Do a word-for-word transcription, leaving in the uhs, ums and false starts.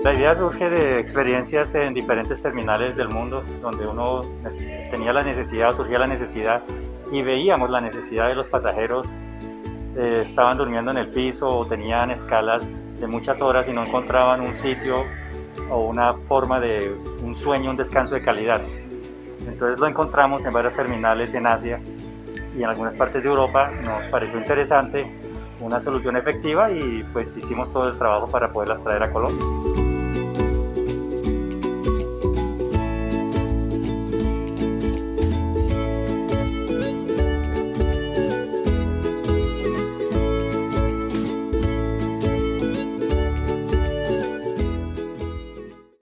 La idea surge de experiencias en diferentes terminales del mundo, donde uno tenía la necesidad, surgía la necesidad y veíamos la necesidad de los pasajeros. Eh, estaban durmiendo en el piso o tenían escalas de muchas horas y no encontraban un sitio o una forma de un sueño, un descanso de calidad. Entonces lo encontramos en varias terminales en Asia y en algunas partes de Europa. Nos pareció interesante, una solución efectiva, y pues hicimos todo el trabajo para poderlas traer a Colombia.